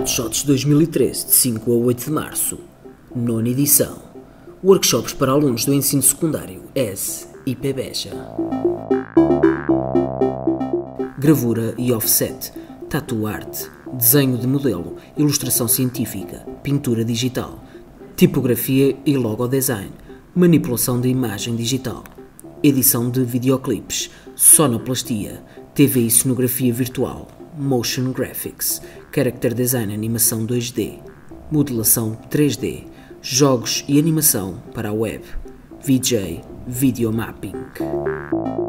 Shots 2013, de 5 a 8 de março. Nona edição. Workshops para alunos do ensino secundário ES e PBEJA. Gravura e offset, tattoo art, desenho de modelo, ilustração científica, pintura digital, tipografia e logo design, manipulação de imagem digital, edição de videoclipes, sonoplastia, TV e cenografia virtual, motion graphics, character design, animação 2D, modelação 3D, jogos e animação para a web, VJ, video mapping.